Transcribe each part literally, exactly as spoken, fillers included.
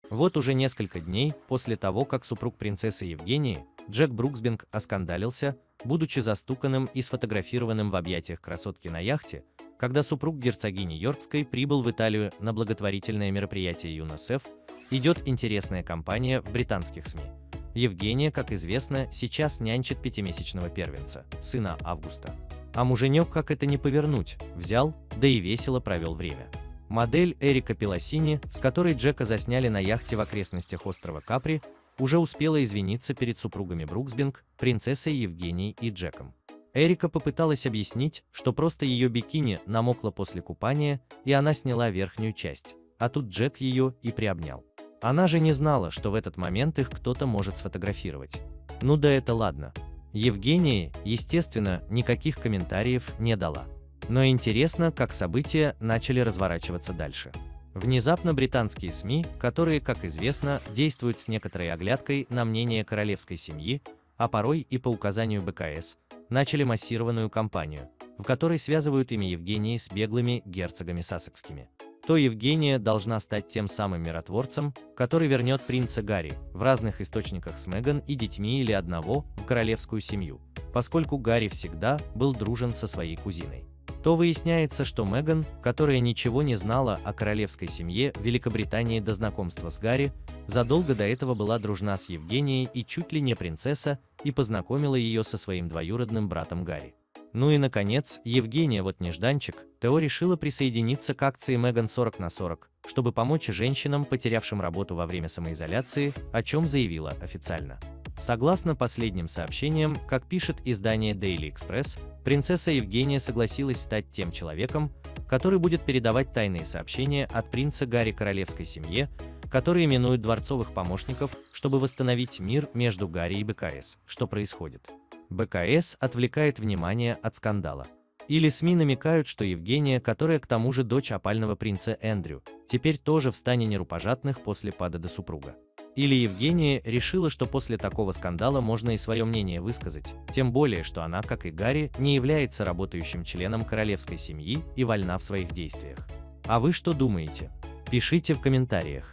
Вот уже несколько дней после того, как супруг принцессы Евгении, Джек Бруксбинг, оскандалился, будучи застуканным и сфотографированным в объятиях красотки на яхте, когда супруг герцогини Йоркской прибыл в Италию на благотворительное мероприятие ЮНИСЕФ, идет интересная кампания в британских СМИ. Евгения, как известно, сейчас нянчит пятимесячного первенца, сына Августа. А муженек, как это не повернуть, взял, да и весело провел время. Модель Эрика Пелосини, с которой Джека засняли на яхте в окрестностях острова Капри, уже успела извиниться перед супругами Бруксбинг, принцессой Евгенией и Джеком. Эрика попыталась объяснить, что просто ее бикини намокло после купания, и она сняла верхнюю часть, а тут Джек ее и приобнял. Она же не знала, что в этот момент их кто-то может сфотографировать. Ну да это ладно. Евгения, естественно, никаких комментариев не дала. Но интересно, как события начали разворачиваться дальше. Внезапно британские СМИ, которые, как известно, действуют с некоторой оглядкой на мнение королевской семьи, а порой и по указанию БКС, начали массированную кампанию, в которой связывают имя Евгении с беглыми герцогами сассекскими. То Евгения должна стать тем самым миротворцем, который вернет принца Гарри в разных источниках с Меган и детьми или одного в королевскую семью, поскольку Гарри всегда был дружен со своей кузиной. То выясняется, что Меган, которая ничего не знала о королевской семье Великобритании до знакомства с Гарри, задолго до этого была дружна с Евгенией и чуть ли не принцесса, и познакомила ее со своим двоюродным братом Гарри. Ну и наконец, Евгения вот нежданчик, Тео решила присоединиться к акции Меган сорок на сорок, чтобы помочь женщинам, потерявшим работу во время самоизоляции, о чем заявила официально. Согласно последним сообщениям, как пишет издание Daily Express, принцесса Евгения согласилась стать тем человеком, который будет передавать тайные сообщения от принца Гарри королевской семье, которые именуют дворцовых помощников, чтобы восстановить мир между Гарри и БКС. Что происходит? БКС отвлекает внимание от скандала. Или СМИ намекают, что Евгения, которая к тому же дочь опального принца Эндрю, теперь тоже в стане нерукопожатных после падода супруга. Или Евгения решила, что после такого скандала можно и свое мнение высказать, тем более, что она, как и Гарри, не является работающим членом королевской семьи и вольна в своих действиях. А вы что думаете? Пишите в комментариях.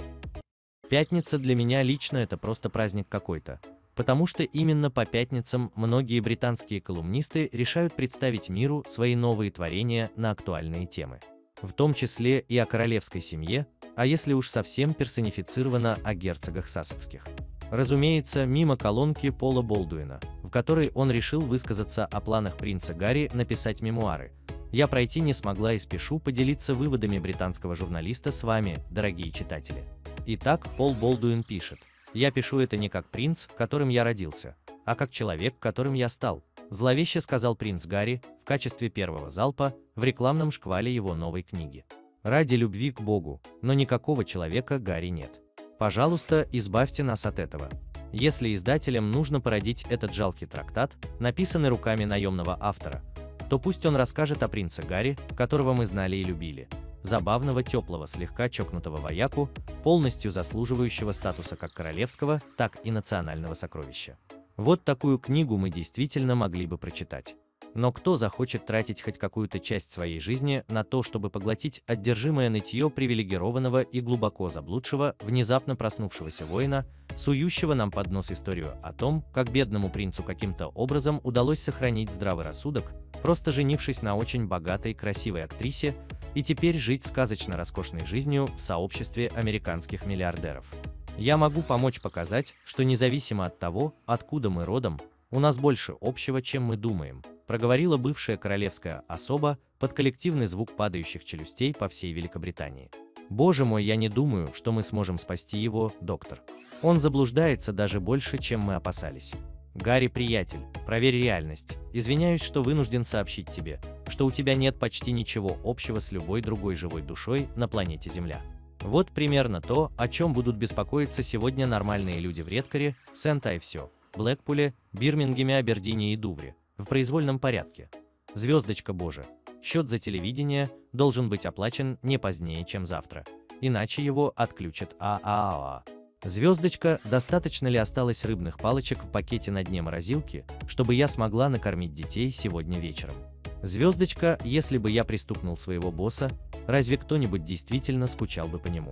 Пятница для меня лично это просто праздник какой-то, потому что именно по пятницам многие британские колумнисты решают представить миру свои новые творения на актуальные темы. В том числе и о королевской семье, а если уж совсем персонифицировано о герцогах сассекских. Разумеется, мимо колонки Пола Болдуина, в которой он решил высказаться о планах принца Гарри написать мемуары, я пройти не смогла и спешу поделиться выводами британского журналиста с вами, дорогие читатели. Итак, Пол Болдуин пишет: «Я пишу это не как принц, которым я родился, а как человек, которым я стал», зловеще сказал принц Гарри в качестве первого залпа в рекламном шквале его новой книги. Ради любви к Богу, но никакого человека Гарри нет. Пожалуйста, избавьте нас от этого. Если издателям нужно породить этот жалкий трактат, написанный руками наемного автора, то пусть он расскажет о принце Гарри, которого мы знали и любили. Забавного, теплого, слегка чокнутого вояку, полностью заслуживающего статуса как королевского, так и национального сокровища. Вот такую книгу мы действительно могли бы прочитать. Но кто захочет тратить хоть какую-то часть своей жизни на то, чтобы поглотить одержимое нытье привилегированного и глубоко заблудшего, внезапно проснувшегося воина, сующего нам под нос историю о том, как бедному принцу каким-то образом удалось сохранить здравый рассудок, просто женившись на очень богатой красивой актрисе, и теперь жить сказочно роскошной жизнью в сообществе американских миллиардеров. Я могу помочь показать, что независимо от того, откуда мы родом, у нас больше общего, чем мы думаем, проговорила бывшая королевская особа под коллективный звук падающих челюстей по всей Великобритании. Боже мой, я не думаю, что мы сможем спасти его, доктор. Он заблуждается даже больше, чем мы опасались. Гарри, приятель, проверь реальность. Извиняюсь, что вынужден сообщить тебе, что у тебя нет почти ничего общего с любой другой живой душой на планете Земля. Вот примерно то, о чем будут беспокоиться сегодня нормальные люди в Редкаре, Сент-Айвсе, Блэкпуле, Бирмингеме, Абердине и Дувре, в произвольном порядке. Звездочка Боже, счет за телевидение должен быть оплачен не позднее, чем завтра, иначе его отключат ААА. Звездочка, достаточно ли осталось рыбных палочек в пакете на дне морозилки, чтобы я смогла накормить детей сегодня вечером? Звездочка, если бы я пристукнул своего босса, разве кто-нибудь действительно скучал бы по нему?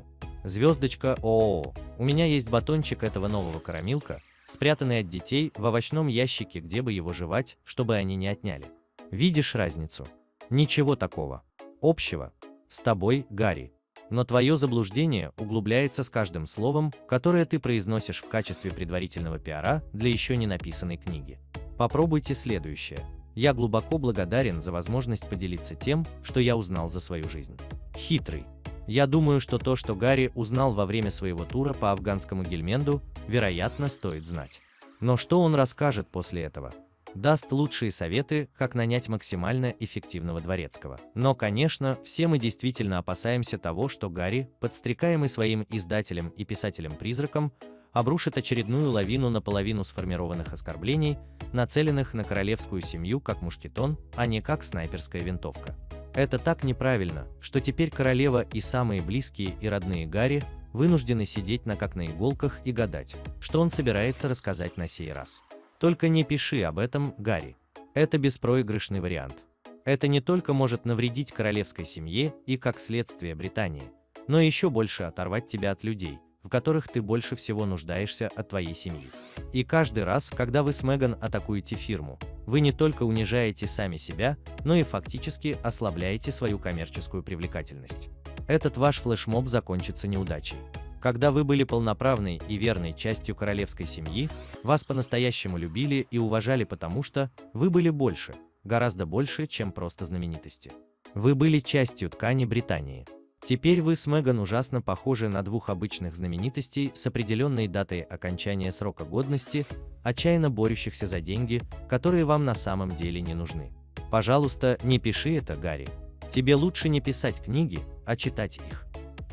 Звездочка ООО. У меня есть батончик этого нового карамилка, спрятанный от детей в овощном ящике, где бы его жевать, чтобы они не отняли. Видишь разницу? Ничего такого общего с тобой, Гарри. Но твое заблуждение углубляется с каждым словом, которое ты произносишь в качестве предварительного пиара для еще не написанной книги. Попробуйте следующее. Я глубоко благодарен за возможность поделиться тем, что я узнал за свою жизнь. Хитрый. Я думаю, что то, что Гарри узнал во время своего тура по афганскому Гельменду, вероятно, стоит знать. Но что он расскажет после этого? Даст лучшие советы, как нанять максимально эффективного дворецкого. Но, конечно, все мы действительно опасаемся того, что Гарри, подстрекаемый своим издателем и писателем-призраком, обрушит очередную лавину наполовину сформированных оскорблений, нацеленных на королевскую семью как мушкетон, а не как снайперская винтовка. Это так неправильно, что теперь королева и самые близкие и родные Гарри вынуждены сидеть на как на иголках и гадать, что он собирается рассказать на сей раз. Только не пиши об этом, Гарри. Это беспроигрышный вариант. Это не только может навредить королевской семье и, как следствие, Британии, но еще больше оторвать тебя от людей, в которых ты больше всего нуждаешься, от твоей семьи. И каждый раз, когда вы с Меган атакуете фирму, вы не только унижаете сами себя, но и фактически ослабляете свою коммерческую привлекательность. Этот ваш флешмоб закончится неудачей. Когда вы были полноправной и верной частью королевской семьи, вас по-настоящему любили и уважали, потому что вы были больше, гораздо больше, чем просто знаменитости. Вы были частью ткани Британии. Теперь вы с Меган ужасно похожи на двух обычных знаменитостей с определенной датой окончания срока годности, отчаянно борющихся за деньги, которые вам на самом деле не нужны. Пожалуйста, не пиши это, Гарри. Тебе лучше не писать книги, а читать их.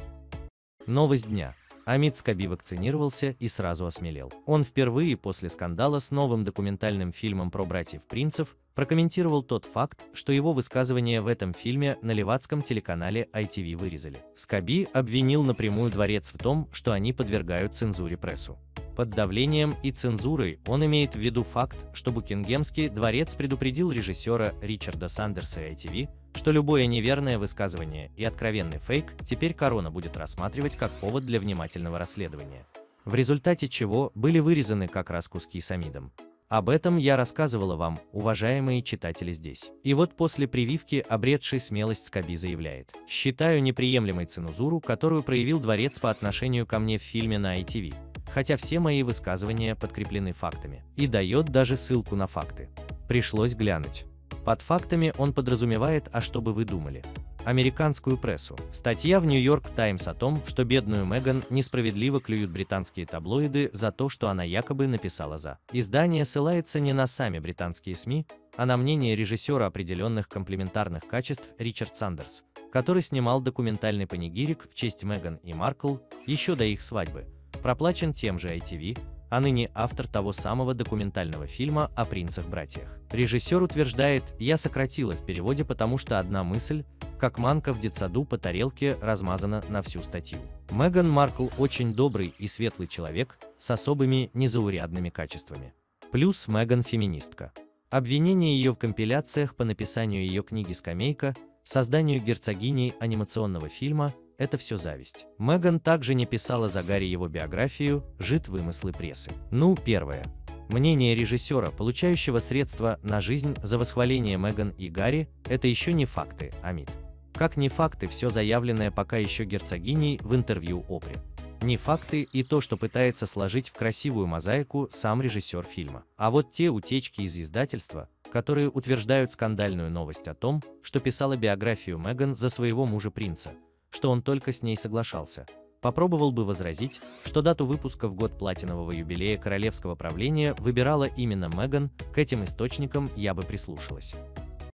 Новость дня. Амит Скоби вакцинировался и сразу осмелел. Он впервые после скандала с новым документальным фильмом про братьев-принцев прокомментировал тот факт, что его высказывания в этом фильме на левацком телеканале ай ти ви вырезали. Скоби обвинил напрямую дворец в том, что они подвергают цензуре прессу. Под давлением и цензурой он имеет в виду факт, что Букингемский дворец предупредил режиссера Ричарда Сандерса и ай ти ви, что любое неверное высказывание и откровенный фейк теперь корона будет рассматривать как повод для внимательного расследования. В результате чего были вырезаны как раз куски с Амидом. Об этом я рассказывала вам, уважаемые читатели, здесь. И вот после прививки обретший смелость Скоби заявляет: «Считаю неприемлемой цензуру, которую проявил дворец по отношению ко мне в фильме на ай ти ви, хотя все мои высказывания подкреплены фактами». И дает даже ссылку на факты. Пришлось глянуть. Под фактами он подразумевает, а что бы вы думали? Американскую прессу. Статья в Нью-Йорк Таймс о том, что бедную Меган несправедливо клюют британские таблоиды за то, что она якобы написала за. Издание ссылается не на сами британские СМИ, а на мнение режиссера определенных комплементарных качеств Ричард Сандерс, который снимал документальный панигирик в честь Меган и Маркл еще до их свадьбы, проплачен тем же ай ти ви, а ныне автор того самого документального фильма о принцах-братьях. Режиссер утверждает: «Я сократила в переводе, потому что одна мысль, как манка в детсаду по тарелке, размазана на всю статью». Меган Маркл очень добрый и светлый человек с особыми незаурядными качествами. Плюс Меган феминистка. Обвинение ее в компиляциях по написанию ее книги «Скамейка», созданию герцогини анимационного фильма — это все зависть. Меган также не писала за Гарри его биографию, жит вымыслы прессы. Ну, первое. Мнение режиссера, получающего средства на жизнь за восхваление Меган и Гарри, это еще не факты, Амит. Как не факты все заявленное пока еще герцогиней в интервью Опре. Не факты и то, что пытается сложить в красивую мозаику сам режиссер фильма. А вот те утечки из издательства, которые утверждают скандальную новость о том, что писала биографию Меган за своего мужа-принца, что он только с ней соглашался. Попробовал бы возразить, что дату выпуска в год платинового юбилея королевского правления выбирала именно Меган, к этим источникам я бы прислушалась.